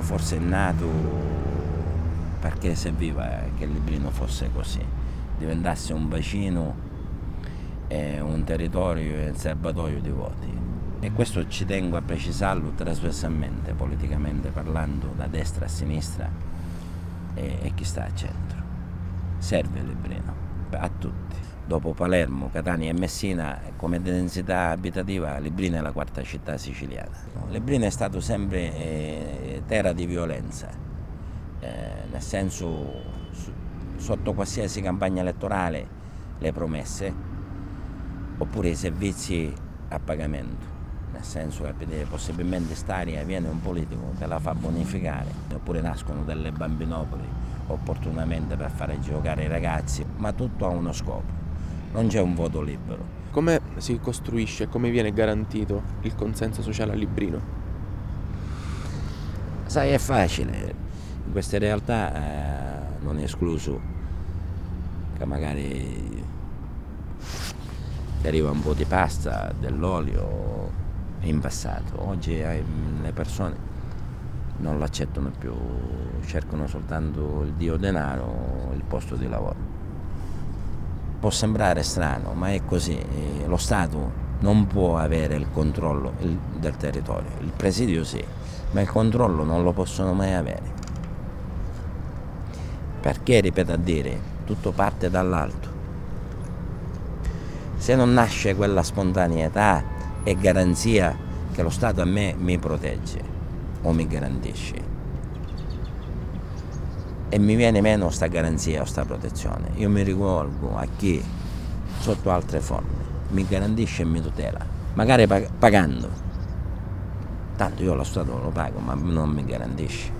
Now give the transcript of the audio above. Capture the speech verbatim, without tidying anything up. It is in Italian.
forse è nato perché serviva che il Librino fosse così, diventasse un bacino, eh, un territorio e un serbatoio di voti. E questo ci tengo a precisarlo trasversalmente, politicamente parlando, da destra a sinistra e, e chi sta al centro. Serve il Librino a tutti. Dopo Palermo, Catania e Messina, come densità abitativa, Librino è la quarta città siciliana. Librino è stato sempre eh, terra di violenza, eh, nel senso, sotto qualsiasi campagna elettorale, le promesse oppure i servizi a pagamento. Nel senso che possibilmente st'area viene un politico che la fa bonificare, oppure nascono delle bambinopoli opportunamente per fare giocare i ragazzi, ma tutto ha uno scopo, non c'è un voto libero. Come si costruisce, come viene garantito il consenso sociale a Librino? Sai, è facile, in queste realtà eh, non è escluso che magari ti arriva un po' di pasta, dell'olio. In passato, oggi le persone non l'accettano più, cercano soltanto il dio denaro, il posto di lavoro. Può sembrare strano, ma è così. Lo Stato non può avere il controllo del territorio, il presidio sì, ma il controllo non lo possono mai avere. Perché, ripeto a dire, tutto parte dall'alto. Se non nasce quella spontaneità e garanzia che lo Stato a me mi protegge o mi garantisce, e mi viene meno sta garanzia o sta protezione, io mi rivolgo a chi sotto altre forme mi garantisce e mi tutela, magari pagando, tanto io lo Stato lo pago ma non mi garantisce.